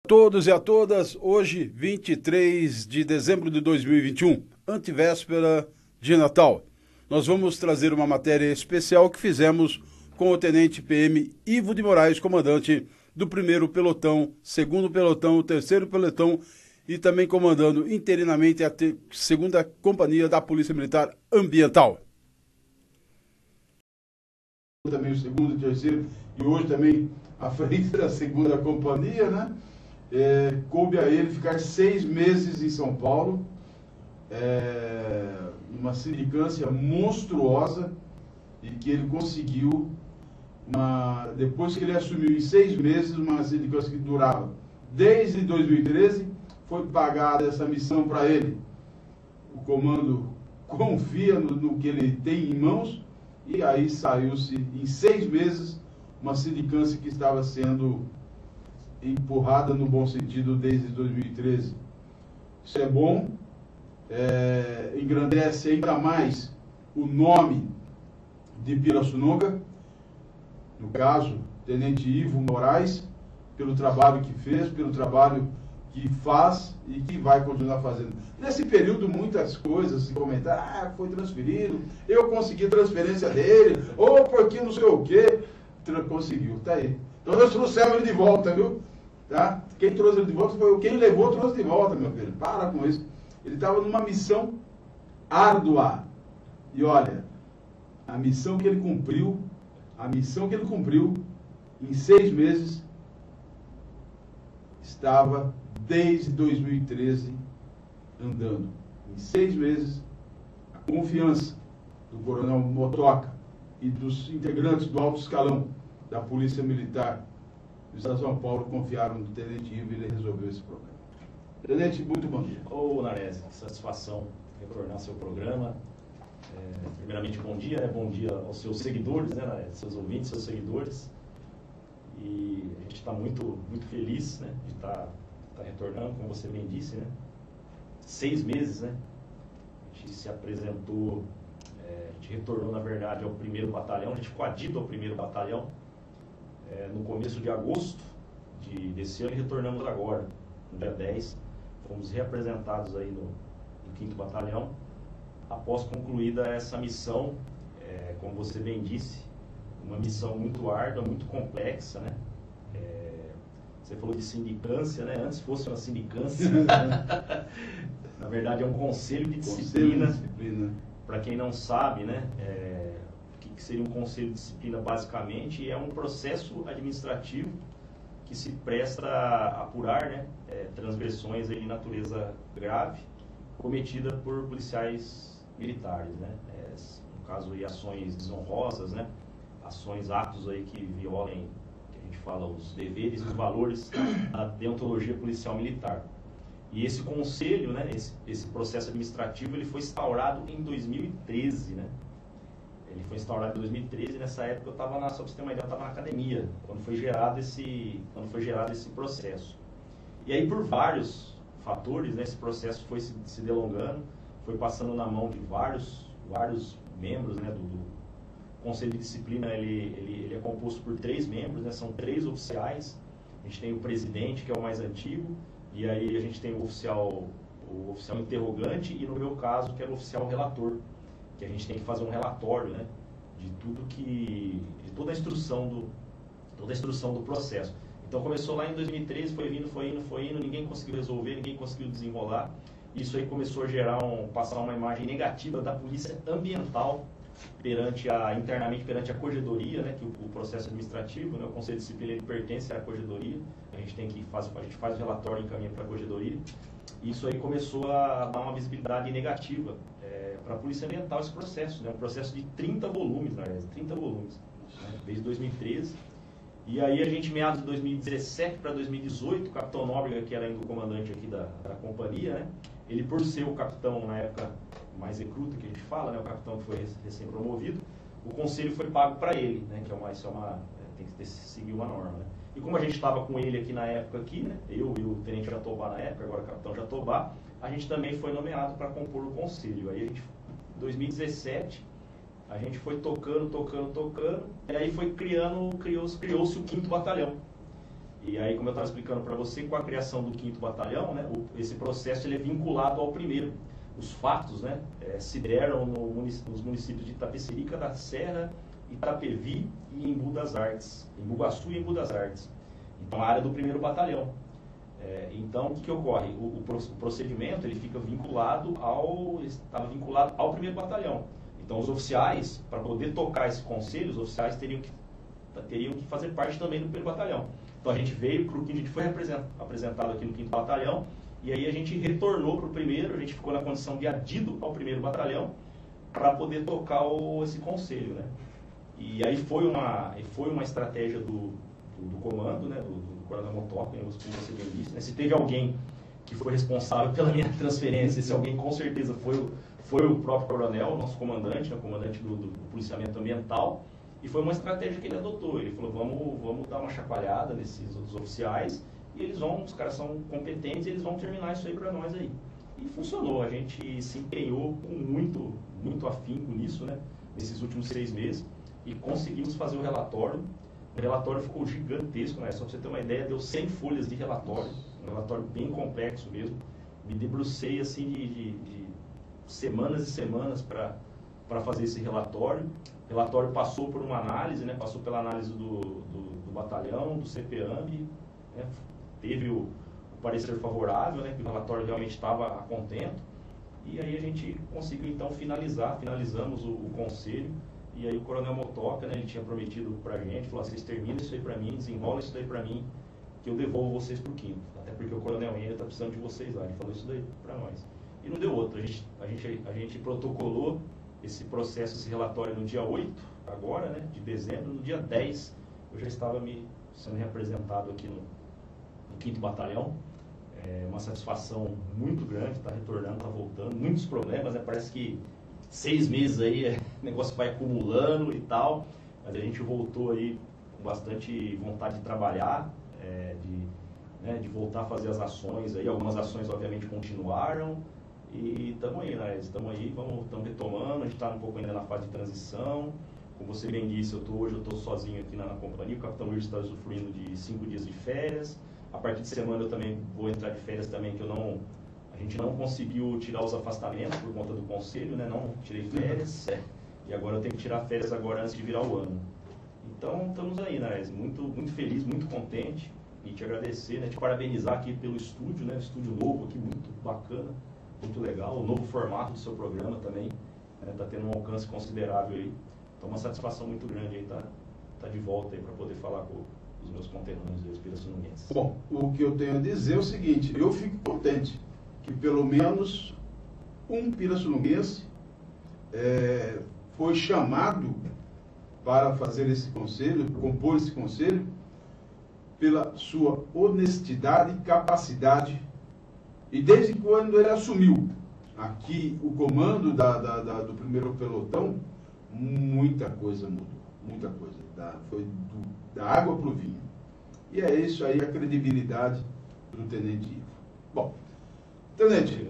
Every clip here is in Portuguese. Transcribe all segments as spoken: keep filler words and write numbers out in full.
Todos e a todas, hoje, vinte e três de dezembro de dois mil e vinte e um, antevéspera de Natal. Nós vamos trazer uma matéria especial que fizemos com o Tenente P M Ivo de Moraes, comandante do primeiro pelotão, segundo pelotão, terceiro pelotão e também comandando interinamente a segunda companhia da Polícia Militar Ambiental. Também o segundo e terceiro, e hoje também à frente da segunda companhia, né? É, coube a ele ficar seis meses em São Paulo, é, uma sindicância monstruosa, e que ele conseguiu, uma, depois que ele assumiu em seis meses, uma sindicância que durava desde dois mil e treze, foi pagada essa missão para ele. O comando confia no, no que ele tem em mãos, e aí saiu-se em seis meses uma sindicância que estava sendo empurrada no bom sentido desde dois mil e treze. Isso é bom, é, engrandece ainda mais o nome de Pirassununga, no caso, Tenente Ivo Moraes, pelo trabalho que fez, pelo trabalho que faz e que vai continuar fazendo. Nesse período, muitas coisas se comentaram, ah, foi transferido, eu consegui transferência dele, ou porque não sei o quê, conseguiu, tá aí. Então nós trouxemos ele de volta, viu? Tá? Quem trouxe ele de volta foi quem levou, trouxe de volta, meu filho. Para com isso. Ele estava numa missão árdua. E olha, a missão que ele cumpriu, a missão que ele cumpriu em seis meses, estava desde dois mil e treze andando. Em seis meses, a confiança do coronel Motoca e dos integrantes do alto escalão da Polícia Militar do Estado de São Paulo confiaram no Tenente Ivo e ele resolveu esse problema. Tenente, muito bom dia. Ô, Nares, que satisfação retornar ao seu programa. É, primeiramente, bom dia, né? Bom dia aos seus seguidores, né, Nares? Seus ouvintes, seus seguidores. E a gente está muito, muito feliz, né, de estar tá, tá retornando, como você bem disse, né? Seis meses, né? A gente se apresentou, é, a gente retornou, na verdade, ao primeiro batalhão, a gente ficou adito ao primeiro batalhão, É, no começo de agosto de, desse ano, e retornamos agora, no dia dez, fomos reapresentados aí no, no quinto Batalhão, após concluída essa missão, é, como você bem disse, uma missão muito árdua, muito complexa, né? É, você falou de sindicância, né? Antes fosse uma sindicância, né? Na verdade é um conselho de disciplina, disciplina. Para quem não sabe, né? É, que seria um conselho de disciplina basicamente, e é um processo administrativo que se presta a apurar, né, é, transgressões aí de natureza grave cometida por policiais militares, né, é, no caso aí ações desonrosas, né, ações, atos aí que violem, que a gente fala, os deveres e os valores da deontologia policial militar. E esse conselho, né, esse, esse processo administrativo, ele foi instaurado em dois mil e treze, né. Ele foi instaurado em dois mil e treze, e nessa época eu estava na, só para você ter uma ideia, eu estava na academia, quando foi gerado esse, quando foi gerado esse processo. E aí, por vários fatores, né, esse processo foi se, se delongando, foi passando na mão de vários, vários membros, né, do, do Conselho de Disciplina. Ele, ele, ele é composto por três membros, né, são três oficiais. A gente tem o presidente, que é o mais antigo, e aí a gente tem o oficial, o oficial interrogante, e no meu caso, que era o oficial relator, que a gente tem que fazer um relatório, né, de tudo que, de toda a instrução do, toda a instrução do processo. Então começou lá em dois mil e treze, foi vindo, foi indo, foi indo, ninguém conseguiu resolver, ninguém conseguiu desenrolar. Isso aí começou a gerar um, passar uma imagem negativa da polícia ambiental perante a, internamente perante a corregedoria, né, que o, o processo administrativo, né, o Conselho de Disciplina, ele pertence à corregedoria. A gente tem que faz, a gente faz o relatório e encaminha para a corregedoria. Isso aí começou a dar uma visibilidade negativa é, para a Polícia Ambiental, esse processo, né? Um processo de trinta volumes, na verdade, trinta volumes, né? Desde dois mil e treze. E aí a gente, meados de dois mil e dezessete para dois mil e dezoito, o capitão Nóbrega, que era ainda o comandante aqui da, da companhia, né? Ele, por ser o capitão, na época mais recruta que a gente fala, né? O capitão que foi recém-promovido, o conselho foi pago para ele, né? Que é uma, isso é uma, tem que ter, seguir uma norma, né? E como a gente estava com ele aqui na época, aqui, né, eu e o Tenente Jatobá na época, agora o Capitão Jatobá, a gente também foi nomeado para compor o conselho. Aí a gente, em dois mil e dezessete, a gente foi tocando, tocando, tocando, e aí foi criando, criou-se criou-se o quinto Batalhão. E aí, como eu estava explicando para você, com a criação do quinto Batalhão, né, o, esse processo ele é vinculado ao primeiro. Os fatos, né, é, se deram no munic nos municípios de Itapecerica da Serra, Itapevi e Embu das Artes. Embu-Guaçu e Embu das Artes. Então, a área do primeiro Batalhão. É, então, o que, que ocorre? O, o, o procedimento ele fica vinculado ao, estava vinculado ao primeiro Batalhão. Então, os oficiais, para poder tocar esse conselho, os oficiais teriam que, teriam que fazer parte também do primeiro Batalhão. Então, a gente veio para o quinto, a gente foi apresentado aqui no quinto Batalhão, e aí a gente retornou para o primeiro, a gente ficou na condição de adido ao primeiro Batalhão, para poder tocar o, esse conselho, né? E aí foi uma, foi uma estratégia do, do, do comando, né, do, do Coronel Motoca, como você bem disse, né? Se teve alguém que foi responsável pela minha transferência, esse alguém com certeza foi o, foi o próprio coronel, nosso comandante, né, o comandante do, do, do policiamento ambiental, e foi uma estratégia que ele adotou. Ele falou, vamos, vamos dar uma chacoalhada nesses outros oficiais, e eles vão, os caras são competentes, e eles vão terminar isso aí para nós aí. E funcionou, a gente se empenhou com muito, muito afinco nisso, né, nesses últimos seis meses, e conseguimos fazer o relatório. O relatório ficou gigantesco, né? Só para você ter uma ideia, deu cem folhas de relatório, um relatório bem complexo mesmo. Me debrucei assim de, de, de semanas e semanas para fazer esse relatório. O relatório passou por uma análise, né? Passou pela análise do, do, do batalhão, do CEPEAMB, né? Teve o, o parecer favorável, né? Que o relatório realmente estava a contento. E aí a gente conseguiu então finalizar, finalizamos o, o conselho. E aí o Coronel Motoca, né, ele tinha prometido pra gente, falou, vocês terminam isso aí pra mim, desenrola isso daí pra mim, que eu devolvo vocês pro quinto. Até porque o Coronel Henrique tá precisando de vocês lá, ele falou isso daí pra nós. E não deu outro, a gente, a gente, a gente protocolou esse processo, esse relatório no dia oito, agora, né, de dezembro. No dia dez, eu já estava me sendo representado aqui no, no quinto Batalhão. É uma satisfação muito grande, tá retornando, tá voltando, muitos problemas, né, parece que seis meses aí, o negócio vai acumulando e tal, mas a gente voltou aí com bastante vontade de trabalhar, é, de, né, de voltar a fazer as ações aí. Algumas ações obviamente continuaram e estamos aí, né? Estamos aí, vamos, estamos retomando, a gente está um pouco ainda na fase de transição. Como você bem disse, eu tô, hoje eu estou sozinho aqui na, na companhia, o Capitão Wilson está usufruindo de cinco dias de férias. A partir de semana eu também vou entrar de férias também, que eu não... A gente não conseguiu tirar os afastamentos por conta do conselho, né? Não tirei férias, é. E agora eu tenho que tirar férias agora antes de virar o ano. Então, estamos aí, né? Muito, muito feliz, muito contente, e te agradecer, né? Te parabenizar aqui pelo estúdio, né? Estúdio novo aqui, muito bacana, muito legal. O novo formato do seu programa também, né? Tá tendo um alcance considerável aí. Então, uma satisfação muito grande aí, tá, tá de volta aí para poder falar com os meus conterrâneos e os pirassununguenses. Bom, o que eu tenho a dizer é o seguinte, eu fico contente que pelo menos um pirassununguense é, foi chamado para fazer esse conselho, compor esse conselho, pela sua honestidade e capacidade. E desde quando ele assumiu aqui o comando da, da, da, do primeiro pelotão, muita coisa mudou, muita coisa. Da, foi do, da água para o vinho. E é isso aí, a credibilidade do Tenente Ivo. Bom, Tenente,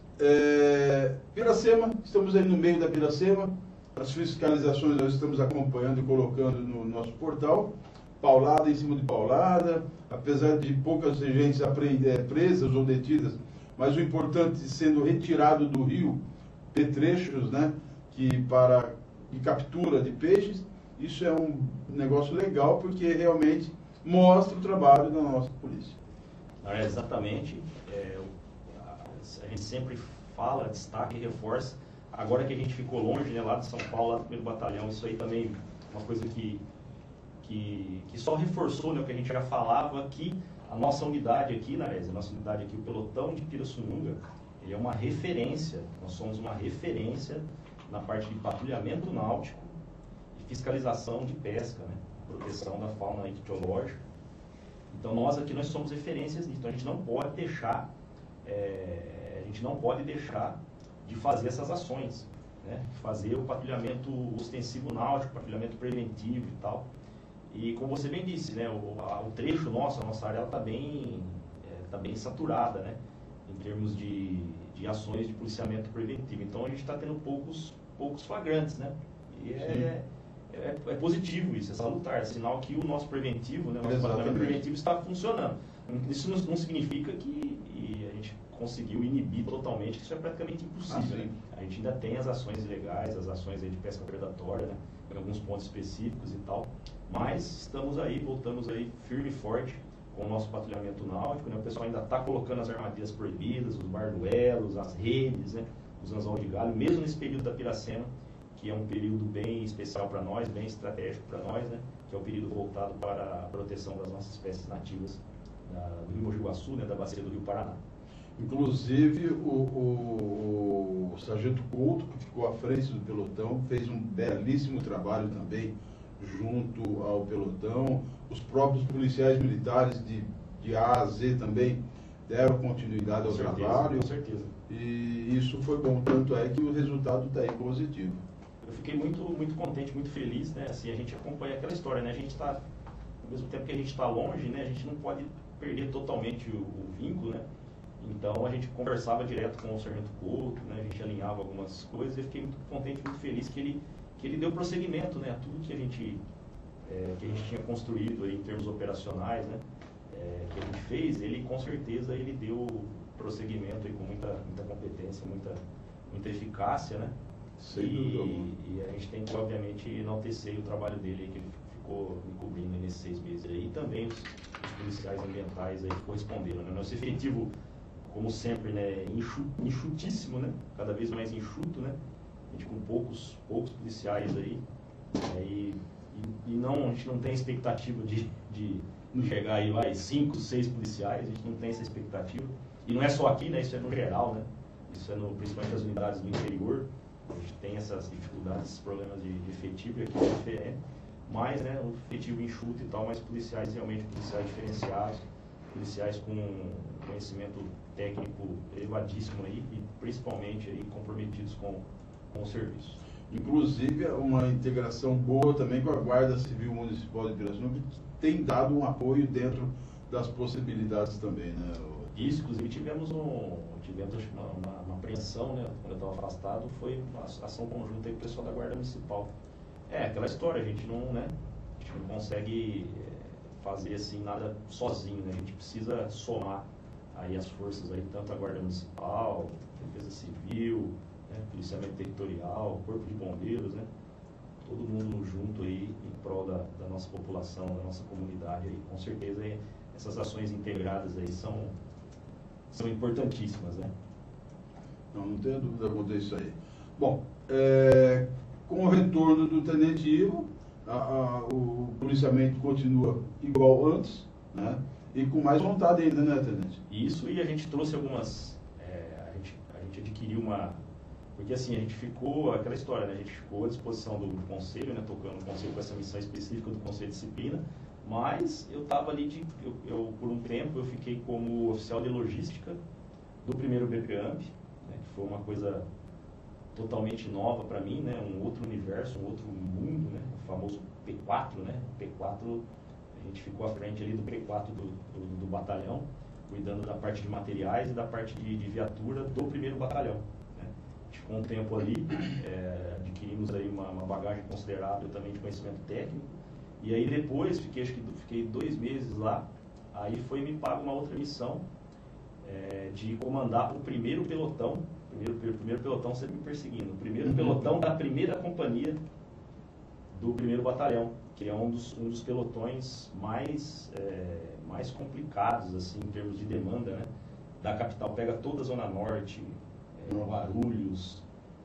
é, Piracema, estamos aí no meio da Piracema, as fiscalizações nós estamos acompanhando e colocando no nosso portal, paulada em cima de paulada, apesar de poucas gente presas ou detidas, mas o importante sendo retirado do rio petrechos, né, que para de captura de peixes. Isso é um negócio legal, porque realmente mostra o trabalho da nossa polícia. É, exatamente. É, a gente sempre fala, destaca e reforça. Agora que a gente ficou longe, né, lá de São Paulo, lá do primeiro batalhão, isso aí também é uma coisa que, que, que só reforçou, né, o que a gente já falava, que a nossa unidade aqui, na a nossa unidade aqui, o pelotão de Pirassununga, ele é uma referência. Nós somos uma referência na parte de patrulhamento náutico e fiscalização de pesca, né, proteção da fauna ictiológica. Então nós aqui nós somos referências nisso. Então a gente não pode deixar, é, a gente não pode deixar de fazer essas ações, né, de fazer o patrulhamento ostensivo náutico, patrulhamento preventivo e tal. E como você bem disse, né, o, a, o trecho nosso, a nossa área está bem, é, tá bem saturada, né, em termos de, de ações de policiamento preventivo. Então a gente está tendo poucos, poucos flagrantes, né? E é, é, é positivo isso, é salutar, é sinal que o nosso preventivo, né, o nosso Exatamente. departamento preventivo está funcionando. Isso não, não significa que a gente conseguiu inibir totalmente, que isso é praticamente impossível. Ah, né? A gente ainda tem as ações ilegais, as ações aí de pesca predatória, né, em alguns pontos específicos e tal, mas estamos aí, voltamos aí firme e forte com o nosso patrulhamento náutico, né? O pessoal ainda está colocando as armadilhas proibidas, os barduelos, as redes, né? Os anzol de galho, mesmo nesse período da piracema, que é um período bem especial para nós, bem estratégico para nós, né? Que é o período voltado para a proteção das nossas espécies nativas da, do Rio Mogi Guaçu, né? Da bacia do Rio Paraná. Inclusive, o, o, o Sargento Couto, que ficou à frente do pelotão, fez um belíssimo trabalho também junto ao pelotão. Os próprios policiais militares de, de A a Z também deram continuidade ao Com certeza, trabalho. com certeza. E isso foi bom, tanto é que o resultado está aí positivo. Eu fiquei muito, muito contente, muito feliz, né? Assim, a gente acompanha aquela história, né? A gente está, ao mesmo tempo que a gente está longe, né? A gente não pode perder totalmente o, o vínculo, né? Então a gente conversava direto com o Sargento Couto, né? A gente alinhava algumas coisas e eu fiquei muito contente, muito feliz que ele, que ele deu prosseguimento, né? A tudo que a gente, é, que a gente tinha construído aí em termos operacionais, né? É, que a gente fez, ele com certeza ele deu prosseguimento aí com muita, muita competência, muita, muita eficácia, né? Sem e, dúvida alguma. e a gente tem que, obviamente, enaltecer o trabalho dele, que ele ficou me cobrindo aí nesses seis meses aí, e também os, os policiais ambientais aí que corresponderam, né? Nosso efetivo, como sempre, né, enxu, enxutíssimo, né? Cada vez mais enxuto, né? A gente com poucos, poucos policiais aí, é, e, e, e não, a gente não tem expectativa de, de chegar aí mais cinco, seis policiais, a gente não tem essa expectativa. E não é só aqui, né? Isso é no geral, né? Isso é no, principalmente nas unidades do interior. A gente tem essas dificuldades, esses problemas de, de efetivo, e aqui é diferente. Mas, né, o efetivo enxuto e tal, mas policiais realmente, policiais diferenciados, policiais com conhecimento técnico elevadíssimo aí, e principalmente aí comprometidos com, com o serviço. Inclusive, uma integração boa também com a Guarda Civil Municipal de Pirassununga, que tem dado um apoio dentro das possibilidades também, né? Isso, inclusive tivemos, um, tivemos uma, uma, uma apreensão, né, quando eu estava afastado, foi uma ação conjunta aí com o pessoal da Guarda Municipal. É, aquela história, a gente não, né, a gente não consegue fazer assim nada sozinho, né, a gente precisa somar aí as forças aí, tanto a Guarda Municipal, Defesa Civil, né, Policiamento Territorial, Corpo de Bombeiros, né, todo mundo junto aí em prol da, da nossa população, da nossa comunidade aí, com certeza aí, essas ações integradas aí são são importantíssimas, né? Não, não tenho dúvida quanto a isso aí. Bom, é, com o retorno do Tenente Ivo, a, a, o policiamento continua igual antes, né? E com mais vontade ainda, né, Tenente? Isso, e a gente trouxe algumas... É, a, gente, a gente adquiriu uma... Porque assim, a gente ficou, aquela história, né? A gente ficou à disposição do, do Conselho, né? Tocando o Conselho com essa missão específica do Conselho de Disciplina, mas eu estava ali, de, eu, eu, por um tempo, eu fiquei como oficial de logística do primeiro B P A M P, né, que foi uma coisa totalmente nova para mim, né, um outro universo, um outro mundo, né, o famoso P quatro, né, P quatro, a gente ficou à frente ali do P quatro do, do, do batalhão, cuidando da parte de materiais e da parte de, de viatura do primeiro batalhão. Né. A gente ficou um tempo ali, é, adquirimos aí uma, uma bagagem considerável também de conhecimento técnico. E aí depois, fiquei, acho que fiquei dois meses lá, aí foi me pago uma outra missão é, de comandar o primeiro pelotão, primeiro, primeiro pelotão sempre me perseguindo, o primeiro uhum. pelotão da primeira companhia do primeiro batalhão, que é um dos, um dos pelotões mais, é, mais complicados, assim, em termos de demanda, né, da capital. Pega toda a Zona Norte, é, Guarulhos,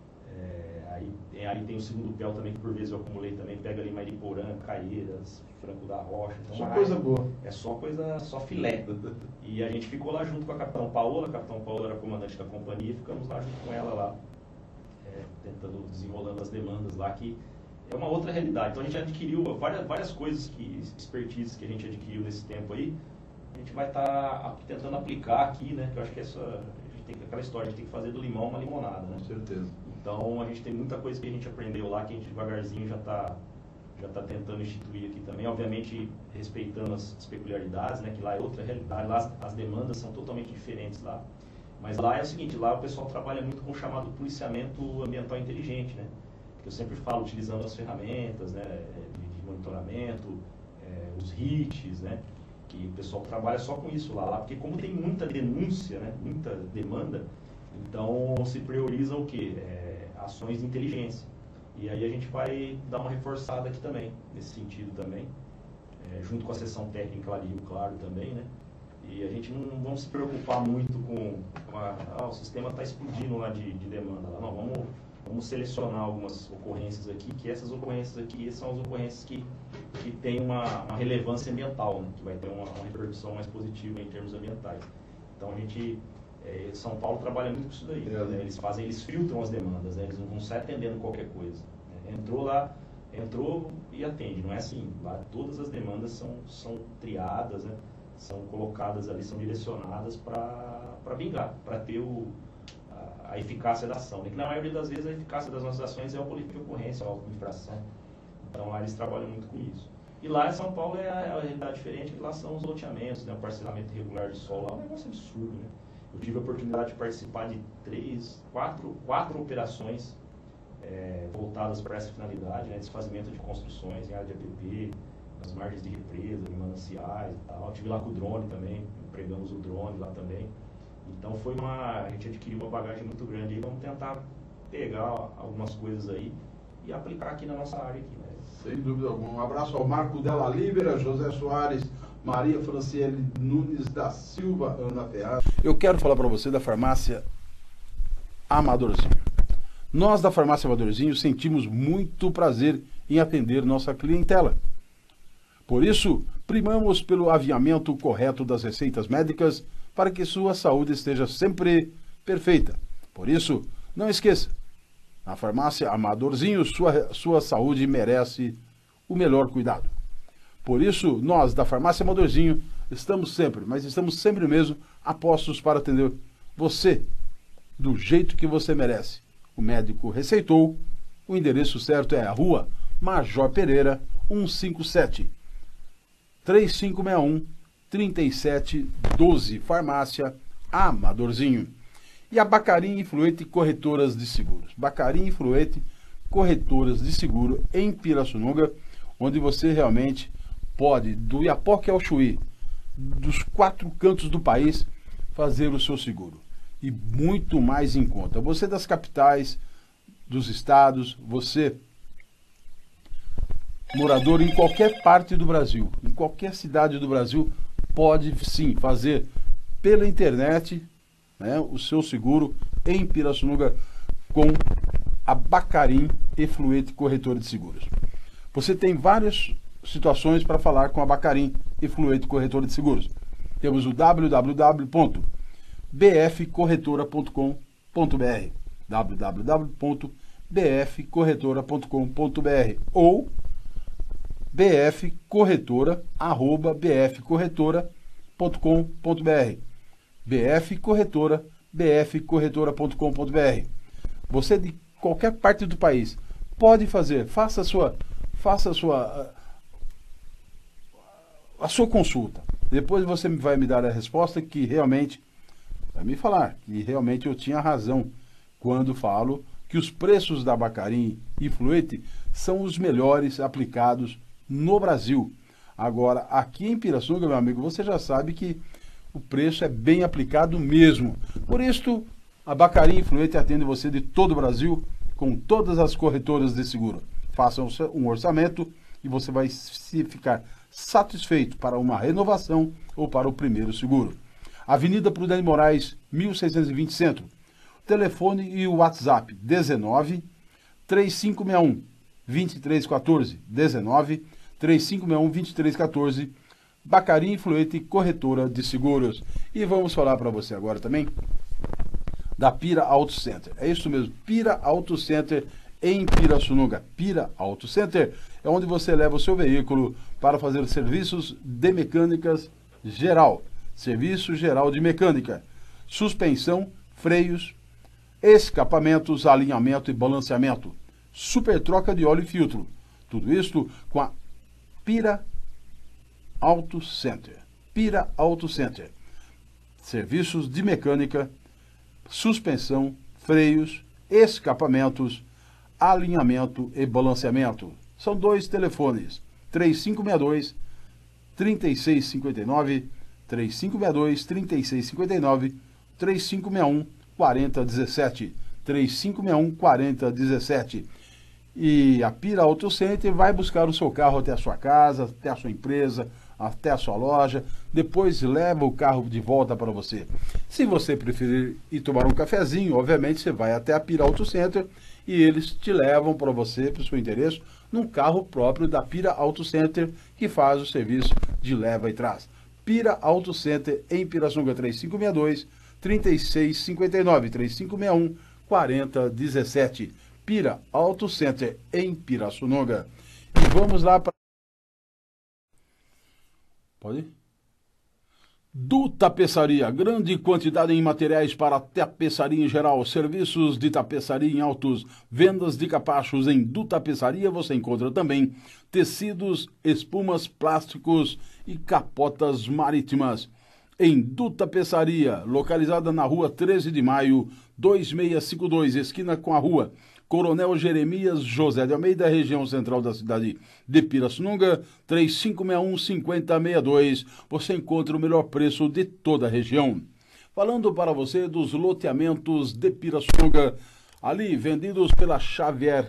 é, aí, aí tem o segundo P E L também, que por vezes eu acumulei também, pega ali Mariporã, Caieiras, Franco da Rocha. Então, só coisa boa. É só coisa, só filé. E a gente ficou lá junto com a Capitão Paola, a Capitão Paola era comandante da companhia, e ficamos lá junto com ela lá, é, tentando, desenrolando as demandas lá, que é uma outra realidade. Então a gente adquiriu várias, várias coisas, que, expertises que a gente adquiriu nesse tempo aí, a gente vai estar tá tentando aplicar aqui, né, que eu acho que essa, a gente tem aquela história, a gente tem que fazer do limão uma limonada, né? Com certeza. Então a gente tem muita coisa que a gente aprendeu lá, que a gente devagarzinho já está já tá tentando instituir aqui também, obviamente respeitando as, as peculiaridades, né, que lá é outra realidade, lá as, as demandas são totalmente diferentes lá. Mas lá é o seguinte, lá o pessoal trabalha muito com o chamado policiamento ambiental inteligente, né? eu sempre falo utilizando as ferramentas, né, de, de monitoramento, é, os hits, né, que o pessoal trabalha só com isso lá, lá, porque como tem muita denúncia, né, muita demanda, então se prioriza o quê? É, ações de inteligência. E aí a gente vai dar uma reforçada aqui também, nesse sentido também, é, junto com a sessão técnica lá de Rio Claro também, né? E a gente não vamos se preocupar muito com, com a, ah, o sistema está explodindo lá de, de demanda. Lá. Não, vamos, vamos selecionar algumas ocorrências aqui, que essas ocorrências aqui são as ocorrências que, que têm uma, uma relevância ambiental, né? Que vai ter uma, uma repercussão mais positiva em termos ambientais. Então a gente, é, São Paulo trabalha muito com isso daí. É, né? Eles fazem, eles filtram as demandas, né? Eles não vão sair atendendo qualquer coisa. Né? Entrou lá, entrou e atende, não é assim. Lá todas as demandas são, são triadas, né? São colocadas ali, são direcionadas para vingar, para ter o, a, a eficácia da ação. E que na maioria das vezes a eficácia das nossas ações é o boletim de ocorrência, a auto-infração. Então lá eles trabalham muito com isso. E lá em São Paulo é a, é a realidade diferente, que lá são os loteamentos, né, o parcelamento irregular de solo, lá é um negócio absurdo. Né? Eu tive a oportunidade de participar de três, quatro, quatro operações é, voltadas para essa finalidade, né, desfazimento de construções em área de A P P, nas margens de represa, de mananciais e tal. Eu estive lá com o drone também, empregamos o drone lá também. Então foi uma, a gente adquiriu uma bagagem muito grande aí, vamos tentar pegar algumas coisas aí e aplicar aqui na nossa área aqui, né? Sem dúvida alguma. Um abraço ao Marco Della Libera, José Soares, Maria Franciele Nunes da Silva, Ana Ferraz. Eu quero falar para você da farmácia Amadorzinho. Nós da farmácia Amadorzinho sentimos muito prazer em atender nossa clientela. Por isso, primamos pelo aviamento correto das receitas médicas para que sua saúde esteja sempre perfeita. Por isso, não esqueça, na farmácia Amadorzinho, sua, sua saúde merece o melhor cuidado. Por isso, nós da farmácia Amadorzinho estamos sempre, mas estamos sempre mesmo, apostos para atender você do jeito que você merece. O médico receitou, o endereço certo é a rua Major Pereira, cento e cinquenta e sete. três cinco seis um, três sete um dois, farmácia Amadorzinho. E a Bacarim Influente Corretoras de Seguros. Bacarim Influente Corretoras de Seguro em Pirassununga, onde você realmente pode, do Iapoque ao Chuí, dos quatro cantos do país, fazer o seu seguro. E muito mais em conta. Você das capitais, dos estados, você morador em qualquer parte do Brasil, em qualquer cidade do Brasil, pode sim fazer pela internet, né, o seu seguro em Pirassununga com a Bacarim Influente Corretora de Seguros. Você tem várias situações para falar com a Bacarim Influente Corretora de Seguros. Temos o w w w ponto b f corretora ponto com ponto b r, w w w ponto b f corretora ponto com ponto b r ou bfcorretora arroba bfcorretora ponto com ponto b r, bfcorretora, bfcorretora ponto com ponto b r. Você de qualquer parte do país pode fazer, faça a sua, faça a sua, a sua consulta. Depois você vai me dar a resposta que realmente vai me falar que realmente eu tinha razão quando falo que os preços da Bacarim Influente são os melhores aplicados no Brasil. Agora, aqui em Pirassununga, meu amigo, você já sabe que o preço é bem aplicado mesmo. Por isso, a Bacarim Influente atende você de todo o Brasil com todas as corretoras de seguro. Faça um orçamento e você vai se ficar satisfeito para uma renovação ou para o primeiro seguro. Avenida Prudente Moraes, mil seiscentos e vinte, Centro. Telefone e o WhatsApp dezenove, três cinco seis um, vinte e três quatorze, dezenove, três cinco seis um, vinte e três quatorze, Bacarim Influente Corretora de Seguros. E vamos falar para você agora também da Pira Auto Center. É isso mesmo, Pira Auto Center em Pirassununga. Pira Auto Center é onde você leva o seu veículo para fazer serviços de mecânicas geral. Serviço geral de mecânica, suspensão, freios, escapamentos, alinhamento e balanceamento, super troca de óleo e filtro. Tudo isso com a Pira Auto Center. Pira Auto Center. Serviços de mecânica, suspensão, freios, escapamentos, alinhamento e balanceamento. São dois telefones, três cinco seis dois, três seis cinco nove, três cinco seis dois, três seis cinco nove, três cinco seis um, quatro zero um sete, três cinco seis um, quatro zero um sete. E a Pira Auto Center vai buscar o seu carro até a sua casa, até a sua empresa, até a sua loja, depois leva o carro de volta para você. Se você preferir ir tomar um cafezinho, obviamente você vai até a Pira Auto Center e eles te levam para você, para o seu endereço, num carro próprio da Pira Auto Center, que faz o serviço de leva e traz. Pira Auto Center em Pirassununga, três cinco seis dois, três seis cinco nove, três cinco seis um, quatro zero um sete. Pira Auto Center em Pirassununga. E vamos lá para... Pode ir? Do Tapeçaria, grande quantidade em materiais para tapeçaria em geral, serviços de tapeçaria em autos, vendas de capachos. Em Do Tapeçaria você encontra também tecidos, espumas, plásticos e capotas marítimas. Em Do Tapeçaria, localizada na rua treze de maio, dois seis cinco dois, esquina com a rua Coronel Jeremias José de Almeida, região central da cidade de Pirassununga, três cinco seis um, cinco zero seis dois. Você encontra o melhor preço de toda a região. Falando para você dos loteamentos de Pirassununga, ali vendidos pela Xavier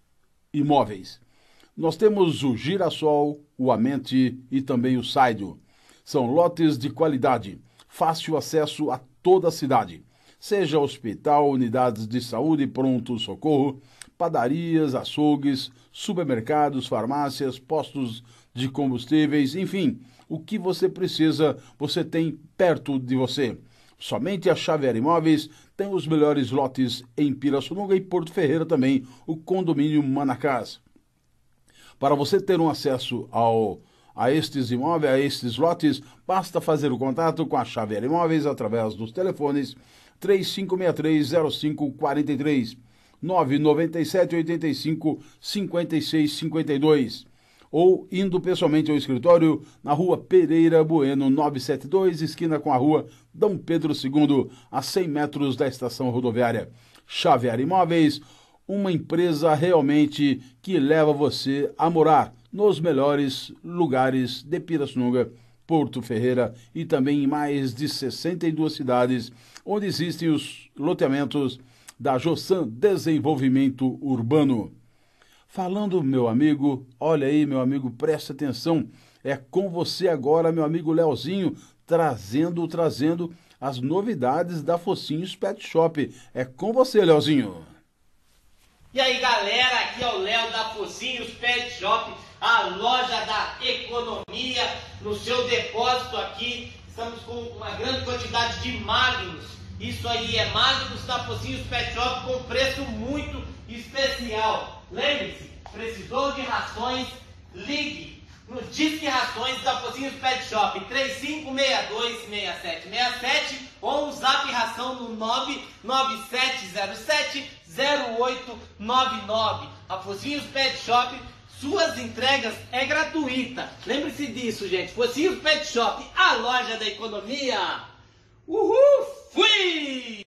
Imóveis. Nós temos o Girassol, o Amente e também o Saidio. São lotes de qualidade, fácil acesso a toda a cidade. Seja hospital, unidades de saúde, pronto-socorro, padarias, açougues, supermercados, farmácias, postos de combustíveis, enfim, o que você precisa, você tem perto de você. Somente a Xavier Imóveis tem os melhores lotes em Pirassununga e Porto Ferreira também, o condomínio Manacás. Para você ter um acesso ao, a estes imóveis, a estes lotes, basta fazer o contato com a Xavier Imóveis através dos telefones três cinco seis três, zero cinco quatro três, nove nove sete, oito cinco, cinco seis cinco dois ou indo pessoalmente ao escritório na rua Pereira Bueno novecentos e setenta e dois, esquina com a rua Dom Pedro segundo, a cem metros da estação rodoviária. Xavier Imóveis, uma empresa realmente que leva você a morar nos melhores lugares de Pirassununga, Porto Ferreira e também em mais de sessenta e duas cidades, onde existem os loteamentos da Jossan Desenvolvimento Urbano. Falando, meu amigo, olha aí, meu amigo, presta atenção, é com você agora, meu amigo Leozinho, trazendo, trazendo as novidades da Focinhos Pet Shop. É com você, Leozinho. E aí, galera, aqui é o Léo da Focinhos Pet Shop, a loja da economia, no seu depósito aqui. Estamos com uma grande quantidade de Magnus. Isso aí é Magnus da Focinhos Pet Shop com preço muito especial. Lembre-se, precisou de rações, ligue no Disque Rações da Focinhos Pet Shop, três cinco seis dois, seis sete seis sete ou um Zap Ração no nove nove sete zero sete zero oito nove nove. A Focinhos Pet Shop, suas entregas é gratuita. Lembre-se disso, gente. Focinhos Pet Shop, a loja da economia. Uhul! Fui!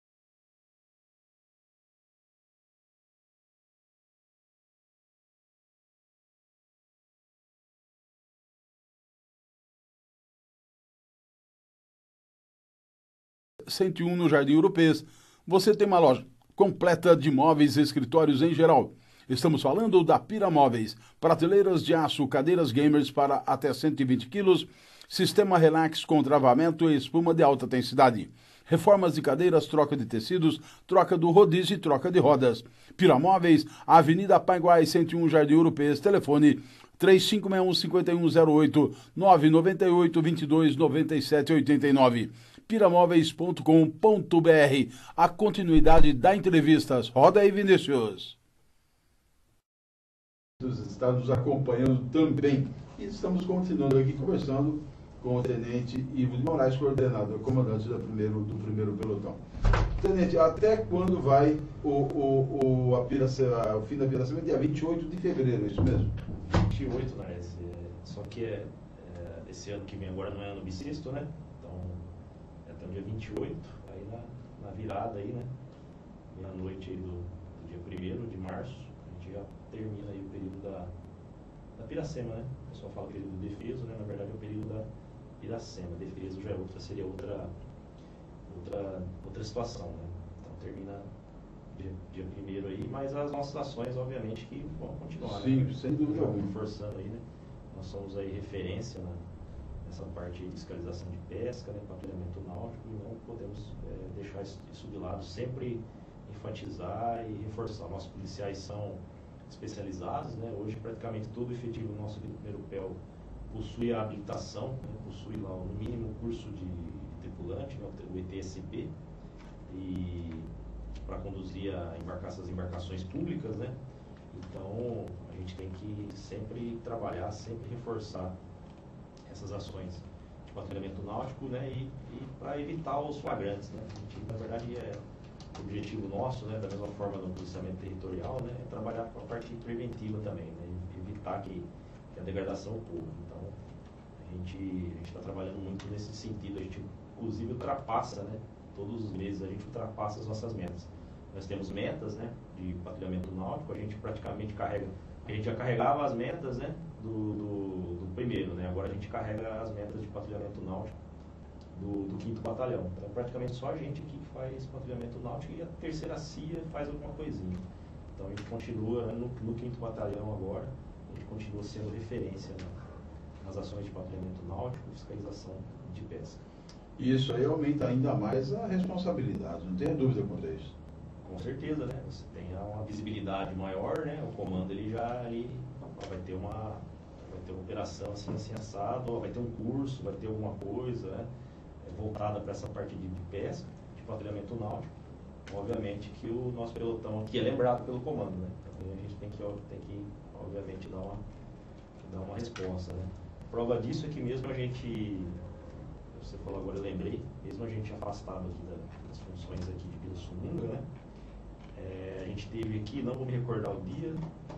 cento e um no Jardim Europeu. Você tem uma loja completa de móveis e escritórios em geral. Estamos falando da Pira Móveis, prateleiras de aço, cadeiras gamers para até cento e vinte quilos, sistema relax com travamento e espuma de alta densidade. Reformas de cadeiras, troca de tecidos, troca do rodízio e troca de rodas. Pira Móveis, Avenida Panguai, cento e um, Jardim Europeu, telefone três cinco seis um, cinco um zero oito, nove nove oito, vinte e dois, noventa e sete, oitenta e nove. piramóveis ponto com ponto br. A continuidade da entrevistas. Roda aí, Vinícius. Está nos acompanhando também. E estamos continuando aqui conversando com o Tenente Ivo de Moraes, coordenador, comandante da primeiro, do primeiro pelotão. Tenente, até quando vai o, o, o, a Piracema, o fim da Piracema? Dia vinte e oito de fevereiro, é isso mesmo? vinte e oito, né? Esse, só que é, é, esse ano que vem agora não é ano bissexto, né? Então, é até o dia vinte e oito, aí na, na virada aí, né? Meia-noite aí do, do dia primeiro de março, a gente já termina aí o período da, da Piracema, né? O pessoal fala período de defeso, né? Na verdade é o período da Piracema. Defeso já é outra, seria outra, outra, outra situação, né? Então termina dia, dia primeiro aí, mas as nossas ações, obviamente, que vão continuar. Sim, né? sem dúvida alguma. Reforçando aí, né? Nós somos aí referência na, nessa parte de fiscalização de pesca, né? Patrulhamento náutico, e não podemos é, deixar isso, isso de lado, sempre enfatizar e reforçar. Nossos policiais são especializados, né? Hoje praticamente todo o efetivo nosso aqui do primeiro P E L possui a habilitação, né? Possui lá no mínimo curso de tripulante, né? O E T S P, e para conduzir a embarcação, as embarcações públicas, né? Então a gente tem que sempre trabalhar, sempre reforçar essas ações de patrulhamento náutico, né? E, e para evitar os flagrantes, né? A gente, na verdade, é o objetivo nosso, né? Da mesma forma no policiamento territorial, né? É trabalhar com a parte preventiva também, né? Evitar que, que a degradação ocorra. Então a gente a está trabalhando muito nesse sentido. A gente inclusive ultrapassa, né? Todos os meses a gente ultrapassa as nossas metas. Nós temos metas, né, de patrulhamento náutico, a gente praticamente carrega, a gente já carregava as metas, né, do, do, do primeiro, né, agora a gente carrega as metas de patrulhamento náutico do, do quinto batalhão. Então, praticamente só a gente aqui que faz patrulhamento náutico e a terceira C I A faz alguma coisinha. Então, a gente continua, né, no, no quinto batalhão agora, a gente continua sendo referência, né, nas ações de patrulhamento náutico e fiscalização de pesca. E isso aí aumenta ainda mais a responsabilidade, não tenha dúvida quanto a isso. Com certeza, né? Você tem uma visibilidade maior, né? O comando ele já ali vai ter uma vai ter uma operação assim, assim assado, vai ter um curso, vai ter alguma coisa, né? Voltada para essa parte de, de pesca, de patrulhamento náutico. Obviamente que o nosso pelotão aqui é lembrado pelo comando, né? Então a gente tem que tem que obviamente dar uma dar uma resposta, né? Prova disso é que mesmo a gente, você falou agora, eu lembrei, mesmo a gente afastado aqui das funções aqui de Pirassununga, né? É, a gente teve aqui, não vou me recordar o dia,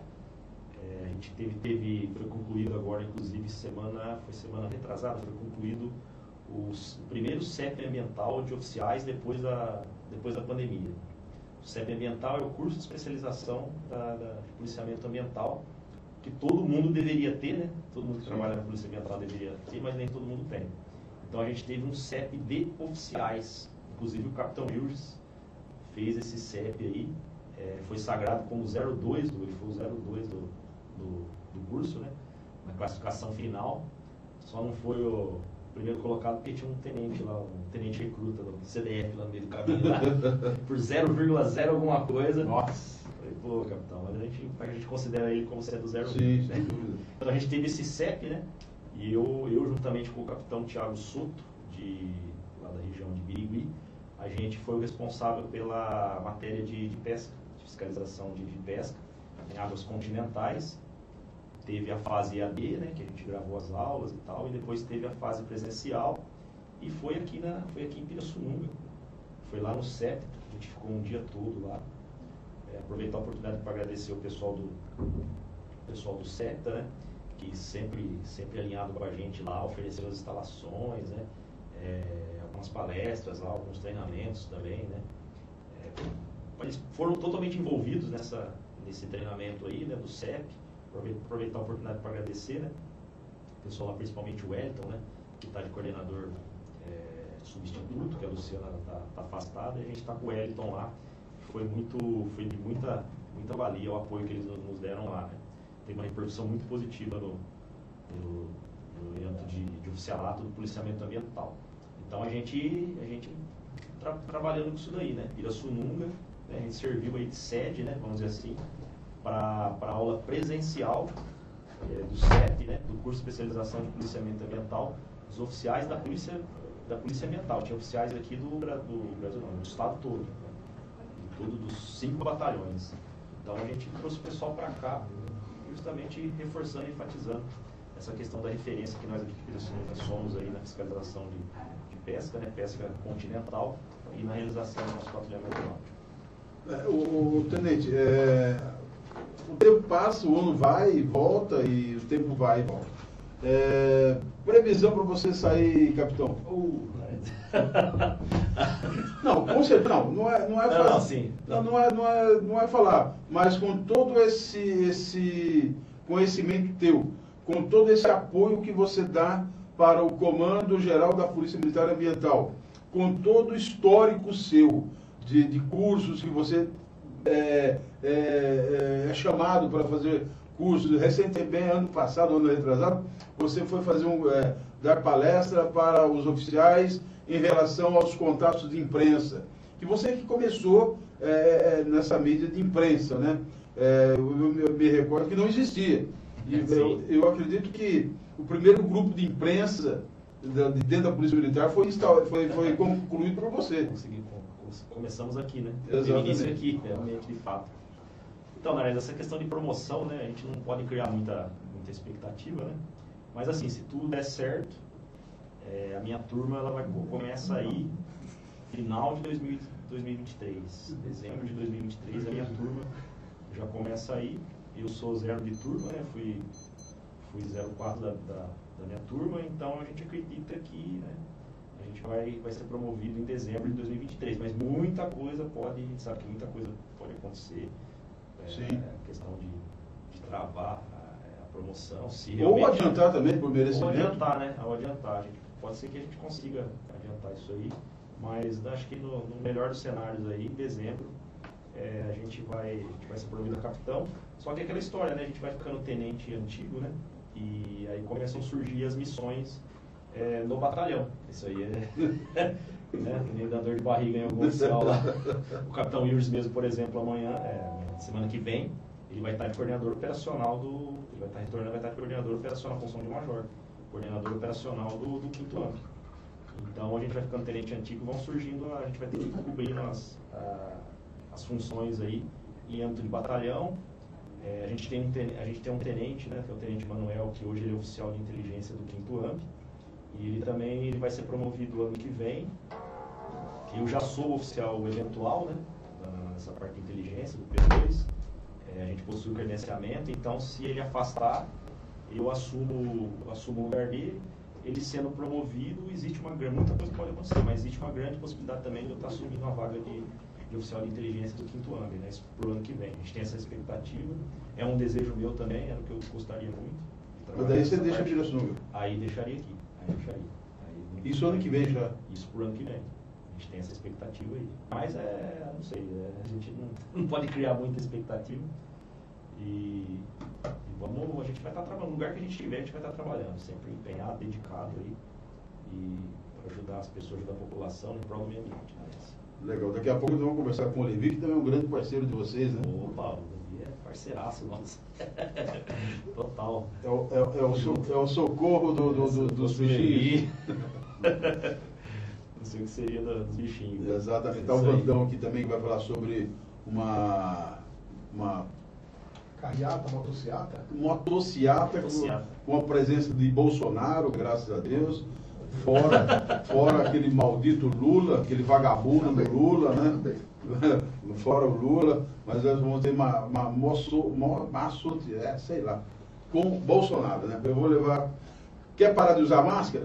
é, a gente teve, teve, foi concluído agora, inclusive, semana, foi semana retrasada, foi concluído os, o primeiro C E P ambiental de oficiais depois da, depois da pandemia. O C E P ambiental é o curso de especialização da, da, de policiamento ambiental, que todo mundo deveria ter, né? Todo mundo que trabalha na polícia ambiental deveria ter, mas nem todo mundo tem. Então a gente teve um C E P de oficiais, inclusive o capitão Wilges fez esse C E P aí, é, foi sagrado como zero dois, do, ele foi o zero dois do, do, do curso, né? Na classificação final, só não foi o primeiro colocado porque tinha um tenente lá, um tenente recruta do C D F lá no meio do caminho, lá, por zero vírgula zero alguma coisa. Nossa! Falei, pô, capitão, mas a gente, a gente considera ele como sendo zero Sim, dois, né? sem dúvida. Então a gente teve esse C E P, né? E eu, eu juntamente com o capitão Thiago Soto, de, lá da região de Birigui, a gente foi o responsável pela matéria de, de pesca, de fiscalização de, de pesca em águas continentais. Teve a fase E A D, né, que a gente gravou as aulas e tal, e depois teve a fase presencial, e foi aqui, na, foi aqui em Pirassununga. Foi lá no C E P, a gente ficou um dia todo lá. É, aproveitar a oportunidade para agradecer o pessoal do, pessoal do C E P, né, que sempre, sempre alinhado com a gente lá, ofereceu as instalações, né, é, algumas palestras lá, alguns treinamentos também, né. É, eles foram totalmente envolvidos nessa, nesse treinamento aí, né, do C E P. Aproveitar a oportunidade para agradecer, né, o pessoal lá, principalmente o Wellington, né, que está de coordenador é, substituto, que a Luciana está tá afastada, e a gente está com o Wellington lá. Foi, muito, foi de muita, muita valia o apoio que eles nos deram lá, né. Tem uma repercussão muito positiva no, no, no evento de, de oficialato do policiamento ambiental. Então a gente, a gente tra, trabalhando com isso daí, né, Pirassununga, né, a gente serviu aí de sede, né, vamos dizer assim, para a aula presencial é, do C E P, né, do curso de especialização de policiamento ambiental, os oficiais da polícia, da polícia ambiental. Tinha oficiais aqui do, do Brasil, não, do estado todo, né, todo dos cinco batalhões. Então a gente trouxe o pessoal para cá, justamente reforçando e enfatizando essa questão da referência que nós aqui que somos aí na fiscalização de, de pesca, né, pesca continental, e na realização do nosso patrulhamento náutico. É, o, o tenente, é, o tempo passa, o ano vai e volta, e o tempo vai e volta. É, previsão para você sair, capitão? Uh, Não, com certeza, não, não é, não é falar. Não, sim. Não, não é, não é, não é falar, mas com todo esse, esse conhecimento teu, com todo esse apoio que você dá para o Comando Geral da Polícia Militar Ambiental, com todo o histórico seu de, de cursos que você é, é, é chamado para fazer cursos, recentemente, ano passado, ano retrasado, você foi fazer um, é, dar palestra para os oficiais em relação aos contatos de imprensa, que você que começou é, nessa mídia de imprensa, né? É, eu, eu me recordo que não existia. E eu, eu acredito que o primeiro grupo de imprensa de dentro da Polícia Militar foi, instal, foi, foi concluído por você. Consegui, começamos aqui, né? Exatamente. Teve início aqui, realmente, de fato. Então, na verdade, essa questão de promoção, né? A gente não pode criar muita, muita expectativa, né? Mas assim, se tudo der certo, é, a minha turma ela vai começa aí final de dois mil e vinte e três, dezembro de dois mil e vinte e três, a minha turma já começa aí. Eu sou zero de turma, né? Fui, fui zero quatro da, da, da minha turma, então a gente acredita que, né, a gente vai, vai ser promovido em dezembro de dois mil e vinte e três, mas muita coisa pode, a gente sabe que muita coisa pode acontecer. É, Sim. É questão de, de travar a, a promoção. Se Ou adiantar também por merecimento. Ou adiantar, né? Ou adiantar. A gente, pode ser que a gente consiga adiantar isso aí, mas acho que no, no melhor dos cenários aí, em dezembro, é, a, gente vai, a gente vai ser promovido a capitão. Só que é aquela história, né? A gente vai ficando tenente antigo, né? E aí começam a surgir as missões é, no batalhão. Isso aí é... né? Nem dá dor de barriga em algum oficial lá. O capitão Iris mesmo, por exemplo, amanhã, é, semana que vem, ele vai estar de coordenador operacional do... Ele vai estar retornando, vai estar de coordenador operacional, função de major. Coordenador operacional do, do quinto ano. Então a gente vai ficando tenente antigo, vão surgindo, a gente vai ter que cobrir as, a, as funções aí em âmbito de batalhão. É, a, gente tem um, a gente tem um tenente, né, que é o tenente Manuel, que hoje ele é oficial de inteligência do quinto ano. E ele também ele vai ser promovido ano que vem. Eu já sou oficial eventual, né, nessa parte de inteligência do P dois. É, a gente possui o credenciamento, então se ele afastar, eu assumo, eu assumo o lugar dele. Ele sendo promovido, existe uma grande, muita coisa pode acontecer, mas existe uma grande possibilidade também de eu estar assumindo uma vaga de, de oficial de inteligência do quinto ano, né, para o ano que vem. A gente tem essa expectativa, é um desejo meu também, era o que eu gostaria muito. Mas daí você deixa tirar esse número. Aí deixaria aqui, aí deixaria. Aí, isso ano que vem já? Isso para o ano que vem. A gente tem essa expectativa aí. Mas é, não sei, é, a gente não, não pode criar muita expectativa. E, e vamos, a gente vai estar trabalhando, no lugar que a gente estiver, a gente vai estar trabalhando, sempre empenhado, dedicado aí, e para ajudar as pessoas, ajudar a população em prol do meio ambiente. Né? Legal, daqui a pouco nós vamos conversar com o Levi, que também é um grande parceiro de vocês, né? Opa, o Levi é parceiraço nosso. Total. É o, é, é o, so, é o socorro do, do, do, dos bichinhos. Não sei o que seria dos bichinhos. Exatamente. Está o Vandão aqui também, que vai falar sobre uma... uma Carreata, motociata? Motociata, com, com a presença de Bolsonaro, graças a Deus. Fora, fora aquele maldito Lula, aquele vagabundo do Lula, né? Fora o Lula, mas nós vamos ter uma, uma moço, uma, maço, é, sei lá, com Bolsonaro, né? Eu vou levar... Quer parar de usar máscara?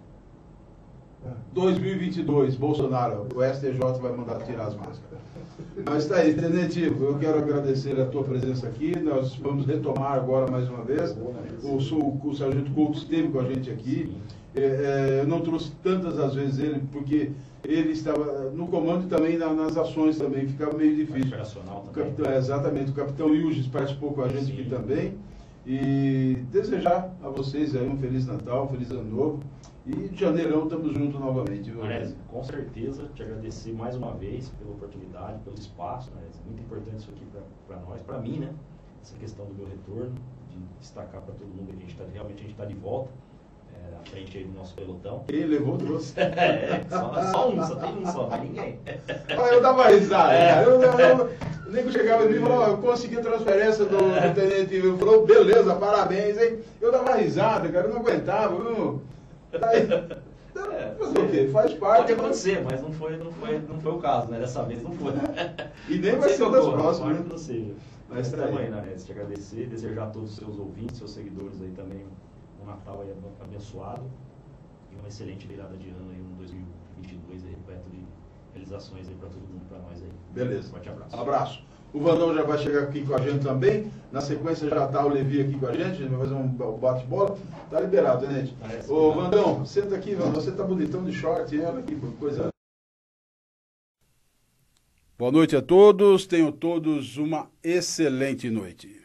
dois mil e vinte e dois, Bolsonaro, o S T J vai mandar tirar as máscaras. Mas está aí, Tenente, eu quero agradecer a tua presença aqui. Nós vamos retomar agora mais uma vez. O, o, o Sargento Couto esteve com a gente aqui. É, é, eu não trouxe tantas as vezes ele, porque ele estava no comando e também na, nas ações também, ficava meio difícil. Operacional O também. capitão, exatamente, o capitão Ilges participou com a gente Sim. aqui também. E desejar a vocês aí um Feliz Natal, um Feliz Ano Novo. E de janeirão estamos juntos novamente. Viu? Mas, com certeza, te agradecer mais uma vez pela oportunidade, pelo espaço. Né? É muito importante isso aqui para nós, para mim, né? Essa questão do meu retorno, de destacar para todo mundo que a gente tá, realmente a gente está de volta, é, à frente aí do nosso pelotão. Quem levou trouxe? É, só, só um, só tem um só, mas ninguém. Ah, eu dava risada, é. cara. Eu, eu, eu, o nego chegava em mim e falava, eu consegui a transferência do, do tenente. Eu falou, beleza, parabéns, hein? Eu dava risada, cara, eu não aguentava, eu... Aí, é, fazer o quê? Faz parte. Pode acontecer, mas não foi, não, foi, não foi o caso, né? Dessa vez não foi. E nem vai ser das próximas. Né? Não seja. Mas também, né? Te agradecer, desejar a todos os seus ouvintes, seus seguidores aí também um Natal aí abençoado e uma excelente virada de ano aí, um dois mil e vinte e dois aí, repleto de realizações aí para todo mundo, para nós aí. Beleza. Forte abraço. Abraço. O Vandão já vai chegar aqui com a gente também. Na sequência já está o Levi aqui com a gente. A gente vai fazer um bate-bola. Tá liberado, né, gente? Parece Ô, que tá. Vandão, senta aqui, Vandão. Você tá bonitão de short, hein? Olha aqui, coisa. Boa noite a todos. Tenham todos uma excelente noite.